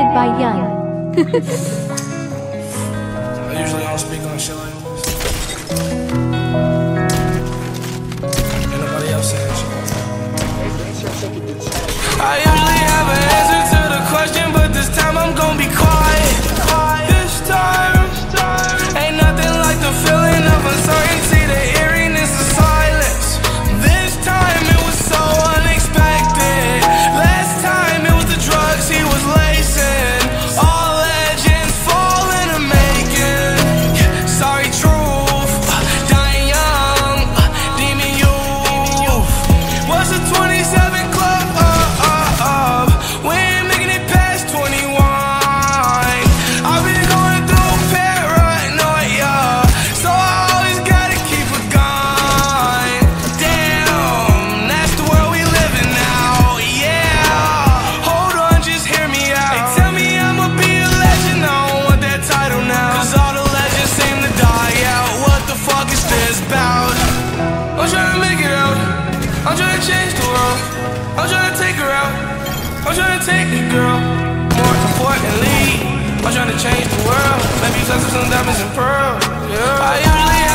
Made by Young. I usually don't speak on shit like this. Ain't nobody else saying shit. I usually have an answer to the question, but this time I'm gonna be quiet. This time, ain't nothing like the feeling of uncertainty, the eeriness of silence. This time it was so unexpected. Last time it was the drugs he was lacing. All legends fall in a making. Sorry, truth, dying young, demon youth. What's a 27 club? We ain't making it past 21. I've been going through paranoia, so I always gotta keep a gun. Damn, that's the world we live in now, yeah. Hold on, just hear me out. They tell me I'ma be a legend, I don't want that title now, 'cause all the legends seem to die out. What the fuck is this about? I'm trying to make it out, I'm trying to change the world, I'm trying to take her out, I'm trying to take it, girl. More importantly, I'm trying to change the world. Maybe touch some diamonds and pearls, yeah. I usually